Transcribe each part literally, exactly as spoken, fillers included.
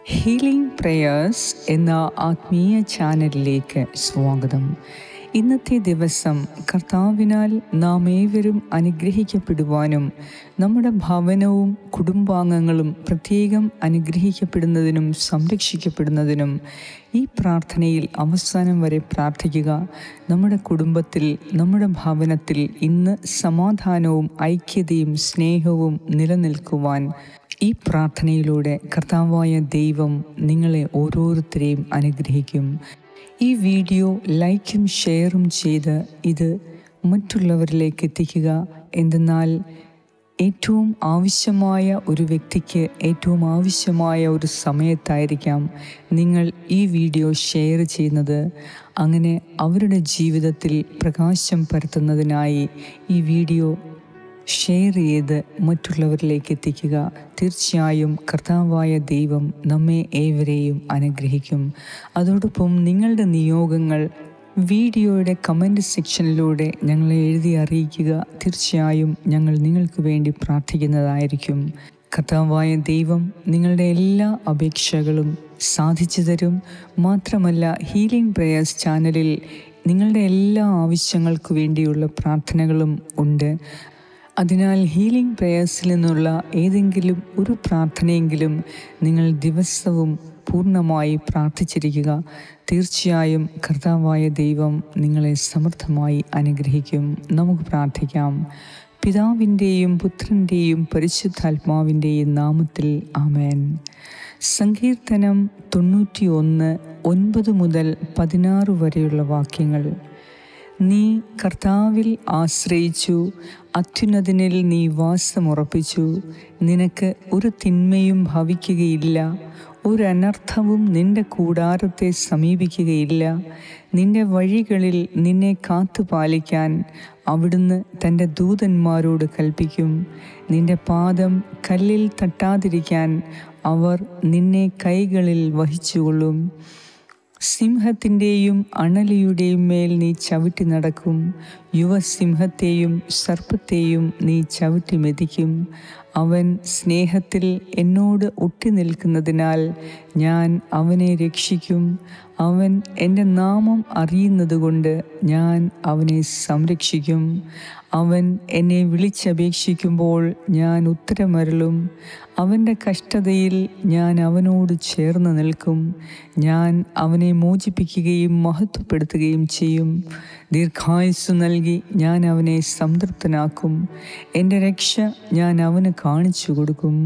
Healing prayers എന്ന ആത്മീയ ചാനലിലേക്ക് സ്വാഗതം. ഇന്നത്തെ ദിവസം കർത്താവിനാൽ നാം ഏവരും അനുഗ്രഹിക്കപ്പെടുവാനും നമ്മുടെ ഭവനവും കുടുംബാംഗങ്ങളും പ്രത്യേകം അനുഗ്രഹിക്കപ്പെടുന്നതിനും സംരക്ഷിക്കപ്പെടുന്നതിനും ഈ പ്രാർത്ഥനയിൽ അവസാനം വരെ പ്രാർത്ഥിക്കുക. നമ്മുടെ കുടുംബത്തിൽ, നമ്മുടെ ഭവനത്തിൽ ഇന്ന് സമാധാനവും ഐക്യതയും സ്നേഹവും നിലനിൽക്കുവാൻ ഈ പ്രാർത്ഥനയിലൂടെ കർത്താവായ ദൈവം നിങ്ങളെ ഓരോരുത്തരെയും അനുഗ്രഹിക്കും. ഈ വീഡിയോ ലൈക്കും ഷെയറും ചെയ്ത് ഇത് മറ്റുള്ളവരിലേക്ക് എത്തിക്കുക. എന്തെന്നാൽ ഏറ്റവും ആവശ്യമായ ഒരു വ്യക്തിക്ക് ഏറ്റവും ആവശ്യമായ ഒരു സമയത്തായിരിക്കാം നിങ്ങൾ ഈ വീഡിയോ ഷെയർ ചെയ്യുന്നത്. അങ്ങനെ അവരുടെ ജീവിതത്തിൽ പ്രകാശം പരത്തുന്നതിനായി ഈ വീഡിയോ ഷെയർ ചെയ്ത് മറ്റുള്ളവരിലേക്ക് എത്തിക്കുക. തീർച്ചയായും കർത്താവായ ദൈവം നമ്മെ ഏവരെയും അനുഗ്രഹിക്കും. അതോടൊപ്പം നിങ്ങളുടെ നിയോഗങ്ങൾ വീഡിയോയുടെ കമൻറ്റ് സെക്ഷനിലൂടെ ഞങ്ങളെ എഴുതി അറിയിക്കുക. തീർച്ചയായും ഞങ്ങൾ നിങ്ങൾക്ക് വേണ്ടി പ്രാർത്ഥിക്കുന്നതായിരിക്കും. കർത്താവായ ദൈവം നിങ്ങളുടെ എല്ലാ അപേക്ഷകളും സാധിച്ചു തരും. മാത്രമല്ല, ഹീലിംഗ് പ്രേയേഴ്സ് ചാനലിൽ നിങ്ങളുടെ എല്ലാ ആവശ്യങ്ങൾക്കു വേണ്ടിയുള്ള പ്രാർത്ഥനകളും ഉണ്ട്. അതിനാൽ ഹീലിംഗ് പ്രേയേഴ്സിൽ നിന്നുള്ള ഏതെങ്കിലും ഒരു പ്രാർത്ഥനയെങ്കിലും നിങ്ങൾ ദിവസവും പൂർണ്ണമായി പ്രാർത്ഥിച്ചിരിക്കുക. തീർച്ചയായും കർത്താവായ ദൈവം നിങ്ങളെ സമൃദ്ധമായി അനുഗ്രഹിക്കും. നമുക്ക് പ്രാർത്ഥിക്കാം. പിതാവിൻ്റെയും പുത്രൻ്റെയും പരിശുദ്ധാത്മാവിൻ്റെയും നാമത്തിൽ ആമേൻ. സങ്കീർത്തനം തൊണ്ണൂറ്റി ഒന്ന് ഒൻപത് മുതൽ പതിനാറ് വരെയുള്ള വാക്യങ്ങൾ. നീ കർത്താവിൽ ആശ്രയിച്ചു, അത്യുന്നതനിൽ നീ വാസമുറപ്പിച്ചു. നിനക്ക് ഒരു തിന്മയും ഭവിക്കുകയില്ല, ഒരു അനർത്ഥവും നിന്റെ കൂടാരത്തെ സമീപിക്കുകയില്ല. നിന്റെ വഴികളിൽ നിന്നെ കാത്തുപാലിക്കാൻ അവിടുന്ന് തൻ്റെ ദൂതന്മാരോട് കൽപ്പിക്കും. നിന്റെ പാദം കല്ലിൽ തട്ടാതിരിക്കാൻ അവർ നിന്നെ കൈകളിൽ വഹിച്ചുകൊള്ളും. സിംഹത്തിൻ്റെയും അണലിയുടെയും മേൽ നീ ചവിട്ടി നടക്കും. യുവസിംഹത്തെയും സർപ്പത്തെയും നീ ചവിട്ടി മെതിക്കും. അവൻ സ്നേഹത്തിൽ എന്നോട് ഒട്ടി നിൽക്കുന്നതിനാൽ ഞാൻ അവനെ രക്ഷിക്കും. അവൻ എൻ്റെ നാമം അറിയുന്നതുകൊണ്ട് ഞാൻ അവനെ സംരക്ഷിക്കും. അവൻ എന്നെ വിളിച്ചപേക്ഷിക്കുമ്പോൾ ഞാൻ ഉത്തരമരുളും. അവൻ്റെ കഷ്ടതയിൽ ഞാൻ അവനോട് ചേർന്ന് നിൽക്കും. ഞാൻ അവനെ മോചിപ്പിക്കുകയും മഹത്വപ്പെടുത്തുകയും ചെയ്യും. ദീർഘായുസ്സു നൽകി ഞാൻ അവനെ സംതൃപ്തനാക്കും. എൻ്റെ രക്ഷ ഞാൻ അവന് കാണിച്ചു കൊടുക്കും.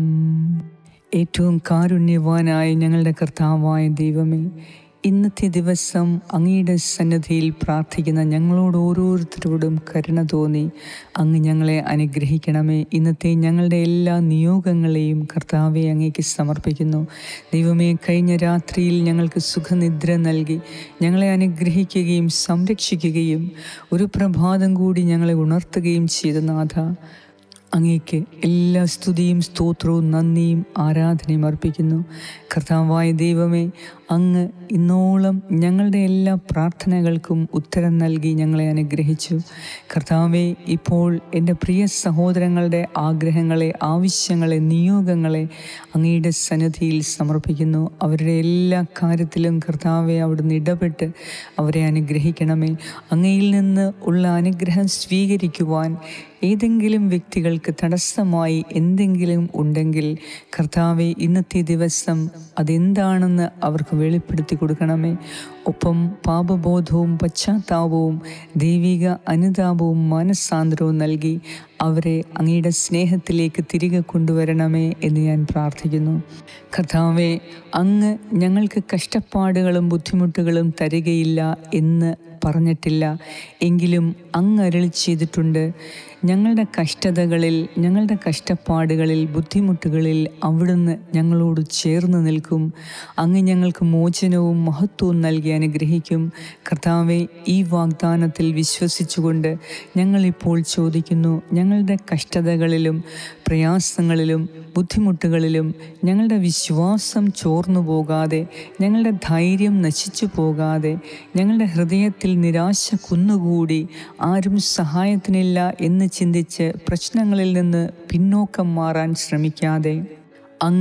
ഏറ്റവും കാരുണ്യവാനായ ഞങ്ങളുടെ കർത്താവായ ദൈവമേ, ഇന്നത്തെ ദിവസം അങ്ങയുടെ സന്നിധിയിൽ പ്രാർത്ഥിക്കുന്ന ഞങ്ങളോട് ഓരോരുത്തരോടും കരുണ തോന്നി അങ്ങ് ഞങ്ങളെ അനുഗ്രഹിക്കണമേ. ഇന്നത്തെ ഞങ്ങളുടെ എല്ലാ നിയോഗങ്ങളെയും കർത്താവെ അങ്ങേക്ക് സമർപ്പിക്കുന്നു. ദൈവമേ, കഴിഞ്ഞ രാത്രിയിൽ ഞങ്ങൾക്ക് സുഖനിദ്ര നൽകി ഞങ്ങളെ അനുഗ്രഹിക്കുകയും സംരക്ഷിക്കുകയും ഒരു പ്രഭാതം കൂടി ഞങ്ങളെ ഉണർത്തുകയും ചെയ്ത നാഥ, അങ്ങേക്ക് എല്ലാ സ്തുതിയും സ്തോത്രവും നന്ദിയും ആരാധനയും അർപ്പിക്കുന്നു. കർത്താവായ ദൈവമേ, അങ്ങ് ഇന്നോളം ഞങ്ങളുടെ എല്ലാ പ്രാർത്ഥനകൾക്കും ഉത്തരം നൽകി ഞങ്ങളെ അനുഗ്രഹിച്ചു. കർത്താവേ, ഇപ്പോൾ എൻ്റെ പ്രിയ സഹോദരങ്ങളുടെ ആഗ്രഹങ്ങളെ, ആവശ്യങ്ങളെ, നിയോഗങ്ങളെ അങ്ങയുടെ സന്നിധിയിൽ സമർപ്പിക്കുന്നു. അവരുടെ എല്ലാ കാര്യത്തിലും കർത്താവെ അവിടുന്ന് ഇടപെട്ട് അവരെ അനുഗ്രഹിക്കണമേ. അങ്ങയിൽ നിന്ന് ഉള്ള അനുഗ്രഹം സ്വീകരിക്കുവാൻ ഏതെങ്കിലും വ്യക്തികൾക്ക് തടസ്സമായി എന്തെങ്കിലും ഉണ്ടെങ്കിൽ കർത്താവെ, ഇന്നത്തെ ദിവസം അതെന്താണെന്ന് അവർക്ക് വെളിപ്പെടുത്തി കൊടുക്കണമേ. ഒപ്പം പാപബോധവും പശ്ചാത്താപവും ദൈവിക അനുതാപവും മനസ്സാന്തരവും നൽകി അവരെ അങ്ങയുടെ സ്നേഹത്തിലേക്ക് തിരികെ കൊണ്ടുവരണമേ എന്ന് ഞാൻ പ്രാർത്ഥിക്കുന്നു. കർത്താവെ, അങ്ങ് ഞങ്ങൾക്ക് കഷ്ടപ്പാടുകളും ബുദ്ധിമുട്ടുകളും തരികയില്ല എന്ന് പറഞ്ഞിട്ടില്ല. എങ്കിലും അങ്ങ് അരുളി ചെയ്തിട്ടുണ്ട്, ഞങ്ങളുടെ കഷ്ടതകളിൽ, ഞങ്ങളുടെ കഷ്ടപ്പാടുകളിൽ, ബുദ്ധിമുട്ടുകളിൽ അവിടുന്ന് ഞങ്ങളോട് ചേർന്ന് നിൽക്കും. അങ്ങ് ഞങ്ങൾക്ക് മോചനവും മഹത്വവും നൽകി അനുഗ്രഹിക്കും. കർത്താവെ, ഈ വാഗ്ദാനത്തിൽ വിശ്വസിച്ചുകൊണ്ട് ഞങ്ങളിപ്പോൾ ചോദിക്കുന്നു, ഞങ്ങളുടെ കഷ്ടതകളിലും പ്രയാസങ്ങളിലും ബുദ്ധിമുട്ടുകളിലും ഞങ്ങളുടെ വിശ്വാസം ചോർന്നു പോകാതെ, ഞങ്ങളുടെ ധൈര്യം നശിച്ചു പോകാതെ, ഞങ്ങളുടെ ഹൃദയത്തിൽ നിരാശ കുന്നുകൂടി ആരും സഹായത്തിനില്ല എന്ന് ചിന്തിച്ച് പ്രശ്നങ്ങളിൽ നിന്ന് പിന്നോക്കം മാറാൻ ശ്രമിക്കാതെ, അങ്ങ്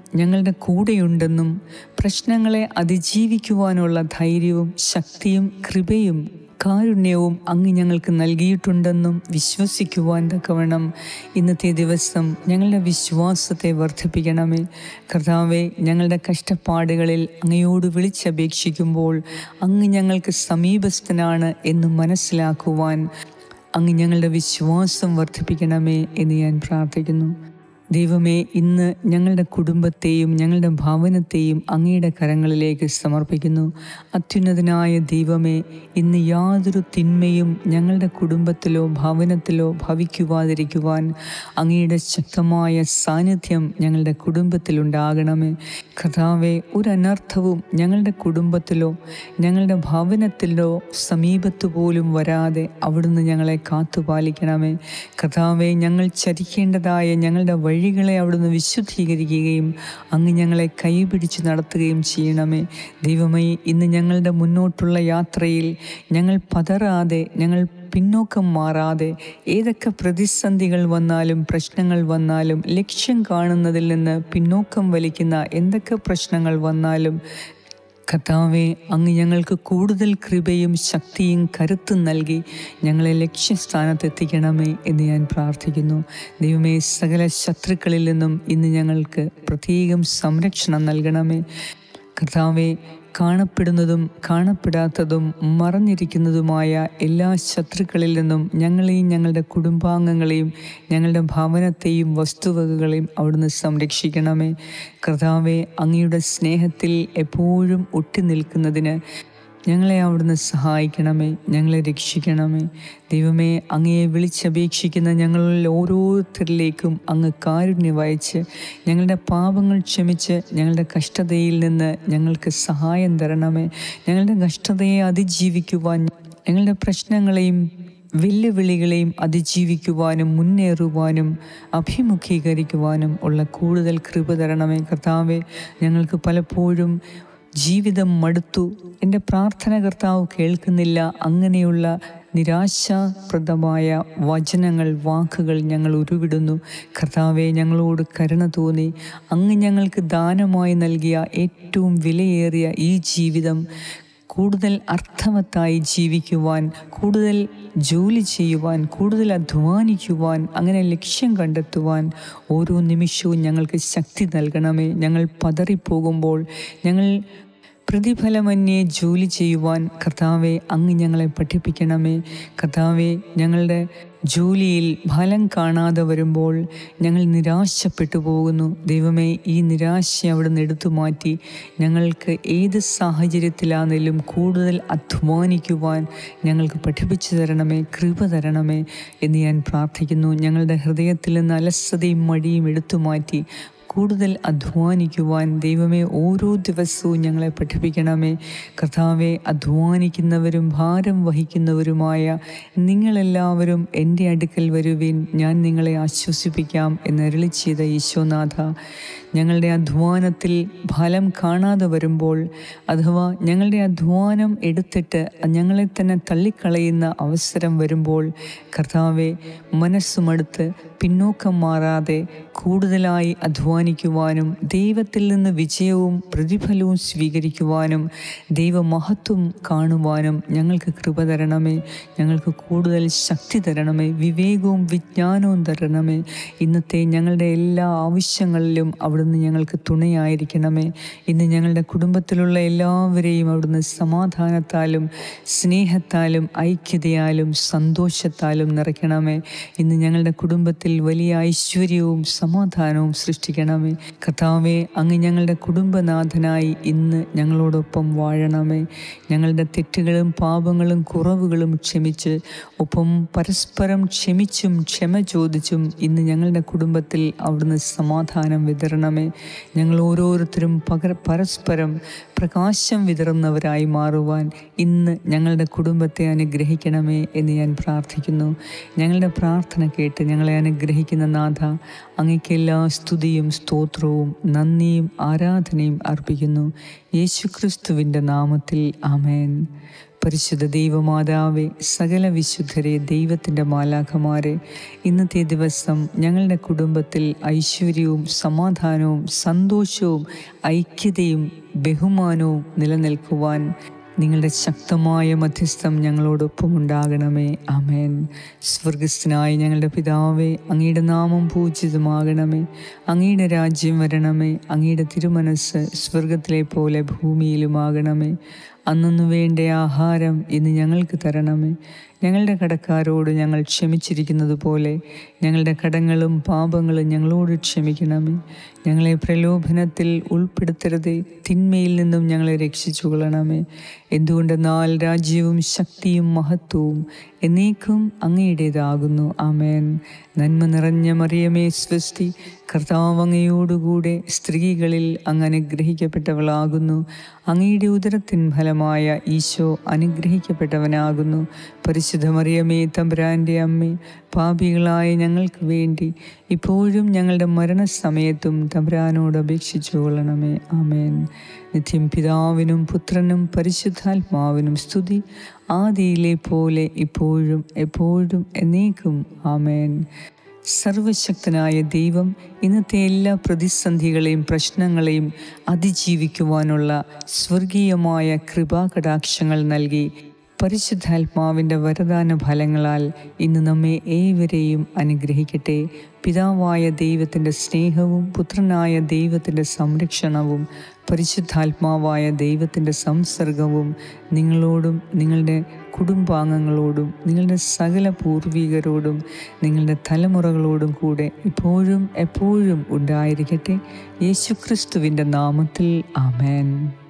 ഞങ്ങളുടെ കൂടെയുണ്ടെന്നും പ്രശ്നങ്ങളെ അതിജീവിക്കുവാനുള്ള ധൈര്യവും ശക്തിയും കൃപയും കാരുണ്യവും അങ്ങ് ഞങ്ങൾക്ക് നൽകിയിട്ടുണ്ടെന്നും വിശ്വസിക്കുവാൻ തക്കവണ്ണം ഇന്നത്തെ ദിവസം ഞങ്ങളുടെ വിശ്വാസത്തെ വർദ്ധിപ്പിക്കണമേ. കർത്താവെ, ഞങ്ങളുടെ കഷ്ടപ്പാടുകളിൽ അങ്ങയോട് വിളിച്ചപേക്ഷിക്കുമ്പോൾ അങ്ങ് ഞങ്ങൾക്ക് സമീപസ്ഥനാണ് എന്ന് മനസ്സിലാക്കുവാൻ അങ്ങ് ഞങ്ങളുടെ വിശ്വാസം വർദ്ധിപ്പിക്കണമേ എന്ന് ഞാൻ പ്രാർത്ഥിക്കുന്നു. ദൈവമേ, ഇന്ന് ഞങ്ങളുടെ കുടുംബത്തെയും ഞങ്ങളുടെ ഭവനത്തെയും അങ്ങയുടെ കരങ്ങളിലേക്ക് സമർപ്പിക്കുന്നു. അത്യുന്നതനായ ദൈവമേ, ഇന്ന് യാതൊരു തിന്മയും ഞങ്ങളുടെ കുടുംബത്തിലോ ഭവനത്തിലോ ഭവിക്കുവാതിരിക്കുവാൻ അങ്ങയുടെ ശക്തമായ സാന്നിധ്യം ഞങ്ങളുടെ കുടുംബത്തിലുണ്ടാകണമേ. കർത്താവേ, ഒരു അനർത്ഥവും ഞങ്ങളുടെ കുടുംബത്തിലോ ഞങ്ങളുടെ ഭവനത്തിലോ സമീപത്തു പോലും വരാതെ അവിടുന്ന് ഞങ്ങളെ കാത്തുപാലിക്കണമേ. കർത്താവേ, ഞങ്ങൾ ചരിക്കേണ്ടതായ ഞങ്ങളുടെ വഴികളെ അവിടുന്ന് വിശുദ്ധീകരിക്കുകയും അങ്ങ് ഞങ്ങളെ കൈപിടിച്ച് നടത്തുകയും ചെയ്യണമേ. ദൈവമേ, ഇന്ന് ഞങ്ങളുടെ മുന്നോട്ടുള്ള യാത്രയിൽ ഞങ്ങൾ പതറാതെ, ഞങ്ങൾ പിന്നോക്കം മാറാതെ, ഏതൊക്കെ പ്രതിസന്ധികൾ വന്നാലും പ്രശ്നങ്ങൾ വന്നാലും ലക്ഷ്യം കാണുന്നതിൽ നിന്ന് പിന്നോക്കം വലിക്കുന്ന എന്തൊക്കെ പ്രശ്നങ്ങൾ വന്നാലും കർത്താവേ, അങ്ങ് ഞങ്ങൾക്ക് കൂടുതൽ കൃപയും ശക്തിയും കരുത്തും നൽകി ഞങ്ങളെ ലക്ഷ്യസ്ഥാനത്തെത്തിക്കണമേ എന്ന് ഞാൻ പ്രാർത്ഥിക്കുന്നു. ദൈവമേ, സകല ശത്രുക്കളിൽ നിന്നും ഇന്ന് ഞങ്ങൾക്ക് പ്രത്യേകം സംരക്ഷണം നൽകണമേ. കർത്താവേ, കാണപ്പെടുന്നതും കാണപ്പെടാത്തതും മറഞ്ഞിരിക്കുന്നതുമായ എല്ലാ ശത്രുക്കളിൽ നിന്നും ഞങ്ങളെയും ഞങ്ങളുടെ കുടുംബാംഗങ്ങളെയും ഞങ്ങളുടെ ഭവനത്തെയും വസ്തുവകകളെയും അവിടുന്ന് സംരക്ഷിക്കണമേ. കർത്താവെ, അങ്ങയുടെ സ്നേഹത്തിൽ എപ്പോഴും ഒട്ടി നിൽക്കുന്നതിന് ഞങ്ങളെ അവിടുന്ന് സഹായിക്കണമേ, ഞങ്ങളെ രക്ഷിക്കണമേ. ദൈവമേ, അങ്ങയെ വിളിച്ചപേക്ഷിക്കുന്ന ഞങ്ങളിൽ ഓരോരുത്തരിലേക്കും അങ്ങ് കാരുണ്യം വഹിച്ച് ഞങ്ങളുടെ പാപങ്ങൾ ക്ഷമിച്ച് ഞങ്ങളുടെ കഷ്ടതയിൽ നിന്ന് ഞങ്ങൾക്ക് സഹായം തരണമേ. ഞങ്ങളുടെ കഷ്ടതയെ അതിജീവിക്കുവാൻ, ഞങ്ങളുടെ പ്രശ്നങ്ങളെയും വെല്ലുവിളികളെയും അതിജീവിക്കുവാനും മുന്നേറുവാനും അഭിമുഖീകരിക്കുവാനും ഉള്ള കൂടുതൽ കൃപ തരണമേ. കർത്താവെ, ഞങ്ങൾക്ക് പലപ്പോഴും ജീവിതം മടുത്തു, എൻ്റെ പ്രാർത്ഥന കർത്താവ് കേൾക്കുന്നില്ല, അങ്ങനെയുള്ള നിരാശാപ്രദമായ വചനങ്ങൾ, വാക്കുകൾ ഞങ്ങൾ ഉരുവിടുന്നു. കർത്താവെ, ഞങ്ങളോട് കരുണ തോന്നി അങ്ങ് ഞങ്ങൾക്ക് ദാനമായി നൽകിയ ഏറ്റവും വിലയേറിയ ഈ ജീവിതം കൂടുതൽ അർത്ഥവത്തായി ജീവിക്കുവാൻ, കൂടുതൽ ജോലി ചെയ്യുവാൻ, കൂടുതൽ അധ്വാനിക്കുവാൻ, അങ്ങനെ ലക്ഷ്യം കണ്ടെത്തുവാൻ ഓരോ നിമിഷവും ഞങ്ങൾക്ക് ശക്തി നൽകണമേ. ഞങ്ങൾ പതറിപ്പോകുമ്പോൾ ഞങ്ങൾ പ്രതിഫലമന്യേ ജോലി ചെയ്യുവാൻ കർത്താവെ അങ്ങ് ഞങ്ങളെ പഠിപ്പിക്കണമേ. കർത്താവെ, ഞങ്ങളുടെ ജോലിയിൽ ഫലം കാണാതെ വരുമ്പോൾ ഞങ്ങൾ നിരാശപ്പെട്ടു പോകുന്നു. ദൈവമേ, ഈ നിരാശ അവിടുന്ന് എടുത്തു മാറ്റി ഞങ്ങൾക്ക് ഏത് സാഹചര്യത്തിലാണെങ്കിലും കൂടുതൽ അധ്വാനിക്കുവാൻ ഞങ്ങൾക്ക് പഠിപ്പിച്ചു തരണമേ, കൃപ തരണമേ എന്ന് ഞാൻ പ്രാർത്ഥിക്കുന്നു. ഞങ്ങളുടെ ഹൃദയത്തിൽ നിന്ന് അലസതയും മടിയും എടുത്തു മാറ്റി കൂടുതൽ അധ്വാനിക്കുവാൻ ദൈവമേ ഓരോ ദിവസവും ഞങ്ങളെ പഠിപ്പിക്കണമേ. കർത്താവെ, അധ്വാനിക്കുന്നവരും ഭാരം വഹിക്കുന്നവരുമായ നിങ്ങളെല്ലാവരും എൻ്റെ അടുക്കൽ വരുവിൻ, ഞാൻ നിങ്ങളെ ആശ്വസിപ്പിക്കാം എന്ന് അരുളി ചെയ്ത ഈശോനാഥ, ഞങ്ങളുടെ അധ്വാനത്തിൽ ഫലം കാണാതെ വരുമ്പോൾ, അഥവാ ഞങ്ങളുടെ അധ്വാനം എടുത്തിട്ട് ഞങ്ങളെ തന്നെ തള്ളിക്കളയുന്ന അവസരം വരുമ്പോൾ, കർത്താവെ, മനസ്സുമടുത്ത് പിന്നോക്കം മാറാതെ കൂടുതലായി അധ്വാനിക്കുവാനും ദൈവത്തിൽ നിന്ന് വിജയവും പ്രതിഫലവും സ്വീകരിക്കുവാനും ദൈവമഹത്വം കാണുവാനും ഞങ്ങൾക്ക് കൃപ തരണമേ. ഞങ്ങൾക്ക് കൂടുതൽ ശക്തി തരണമേ, വിവേകവും വിജ്ഞാനവും തരണമേ. ഇന്നത്തെ ഞങ്ങളുടെ എല്ലാ ആവശ്യങ്ങളിലും അവിടുന്ന് ഞങ്ങൾക്ക് തുണയായിരിക്കണമേ. ഇന്ന് ഞങ്ങളുടെ കുടുംബത്തിലുള്ള എല്ലാവരെയും അവിടുന്ന് സമാധാനത്താലും സ്നേഹത്താലും ഐക്യതയാലും സന്തോഷത്താലും നിറയ്ക്കണമേ. ഇന്ന് ഞങ്ങളുടെ കുടുംബത്തിൽ വലിയ ഐശ്വര്യവും സമാധാനവും സൃഷ്ടിക്കണമേ. കർത്താവെ, അങ്ങ് ഞങ്ങളുടെ കുടുംബനാഥനായി ഇന്ന് ഞങ്ങളോടൊപ്പം വാഴണമേ. ഞങ്ങളുടെ തെറ്റുകളും പാപങ്ങളും കുറവുകളും ക്ഷമിച്ച്, ഒപ്പം പരസ്പരം ക്ഷമിച്ചും ക്ഷമ ചോദിച്ചും ഇന്ന് ഞങ്ങളുടെ കുടുംബത്തിൽ അവിടുന്ന് സമാധാനം വിതരണമേ. ഞങ്ങൾ ഓരോരുത്തരും പകര പരസ്പരം പ്രകാശം വിതറുന്നവരായി മാറുവാൻ ഇന്ന് ഞങ്ങളുടെ കുടുംബത്തെ അനുഗ്രഹിക്കണമേ എന്ന് ഞാൻ പ്രാർത്ഥിക്കുന്നു. ഞങ്ങളുടെ പ്രാർത്ഥന കേട്ട് ഞങ്ങളെ അനുഗ്രഹിക്കുന്ന നാഥ, അങ്ങയ്ക്ക് എല്ലാ സ്തുതിയും സ്തോത്രവും നന്ദിയും ആരാധനയും അർപ്പിക്കുന്നു. യേശുക്രിസ്തുവിൻ്റെ നാമത്തിൽ ആമേൻ. പരിശുദ്ധ ദൈവമാതാവേ, സകല വിശുദ്ധരെ, ദൈവത്തിൻ്റെ മാലാഖമാരെ, ഇന്നത്തെ ദിവസം ഞങ്ങളുടെ കുടുംബത്തിൽ ഐശ്വര്യവും സമാധാനവും സന്തോഷവും ഐക്യതയും ബഹുമാനവും നിലനിൽക്കുവാൻ നിങ്ങളുടെ ശക്തമായ മധ്യസ്ഥം ഞങ്ങളോടൊപ്പം ഉണ്ടാകണമേ. ആമേൻ. സ്വർഗസ്ഥനായ ഞങ്ങളുടെ പിതാവേ, അങ്ങയുടെ നാമം പൂജിതമാകണമേ. അങ്ങയുടെ രാജ്യം വരണമേ. അങ്ങയുടെ തിരുമനസ്സ് സ്വർഗത്തിലെ പോലെ ഭൂമിയിലുമാകണമേ. അന്നു വേണ്ട ആഹാരം ഇന്ന് ഞങ്ങൾക്ക് തരണമേ. ഞങ്ങളുടെ കടക്കാരോട് ഞങ്ങൾ ക്ഷമിച്ചിരിക്കുന്നത് പോലെ ഞങ്ങളുടെ കടങ്ങളും പാപങ്ങളും ഞങ്ങളോട് ക്ഷമിക്കണമേ. ഞങ്ങളെ പ്രലോഭനത്തിൽ ഉൾപ്പെടുത്തരുതേ, തിന്മയിൽ നിന്നും ഞങ്ങളെ രക്ഷിച്ചു കൊള്ളണമേ. എന്തുകൊണ്ടെന്നാൽ രാജ്യവും ശക്തിയും മഹത്വവും എന്നേക്കും അങ്ങയുടേതാകുന്നു. ആമേൻ. നന്മ നിറഞ്ഞ മറിയമേ സ്വസ്തി, കർത്താവ് അങ്ങയോടുകൂടെ സ്ത്രീകളിൽ അങ്ങ് അനുഗ്രഹിക്കപ്പെട്ടവളാകുന്നു. അങ്ങയുടെ ഉദരത്തിൻ ഫലമായ ഈശോ അനുഗ്രഹിക്കപ്പെട്ടവനാകുന്നു. പരിശുദ്ധ മറിയമേ, തമ്പുരാൻ്റെ അമ്മേ, പാപികളായ ഞങ്ങൾക്ക് വേണ്ടി ഇപ്പോഴും ഞങ്ങളുടെ മരണസമയത്തും തമ്പുരാനോട് അപേക്ഷിച്ചു കൊള്ളണമേ. ആമേൻ. നിത്യം പിതാവിനും പുത്രനും പരിശുദ്ധാത്മാവിനും സ്തുതി, ആദിയിലെ പോലെ ഇപ്പോഴും എപ്പോഴും എന്നേക്കും. ആമേൻ. സർവശക്തനായ ദൈവം ഇന്നത്തെ എല്ലാ പ്രതിസന്ധികളെയും പ്രശ്നങ്ങളെയും അതിജീവിക്കുവാനുള്ള സ്വർഗീയമായ കൃപാകടാക്ഷങ്ങൾ നൽകി പരിശുദ്ധാത്മാവിൻ്റെ വരദാന ഫലങ്ങളാൽ ഇന്ന് നമ്മെ ഏവരെയും അനുഗ്രഹിക്കട്ടെ. പിതാവായ ദൈവത്തിൻ്റെ സ്നേഹവും പുത്രനായ ദൈവത്തിൻ്റെ സംരക്ഷണവും പരിശുദ്ധാത്മാവായ ദൈവത്തിൻ്റെ സംസർഗവും നിങ്ങളോടും നിങ്ങളുടെ കുടുംബാംഗങ്ങളോടും നിങ്ങളുടെ സകല പൂർവികരോടും നിങ്ങളുടെ തലമുറകളോടും കൂടെ ഇപ്പോഴും എപ്പോഴും ഉണ്ടായിരിക്കട്ടെ. യേശുക്രിസ്തുവിൻ്റെ നാമത്തിൽ. ആമേൻ.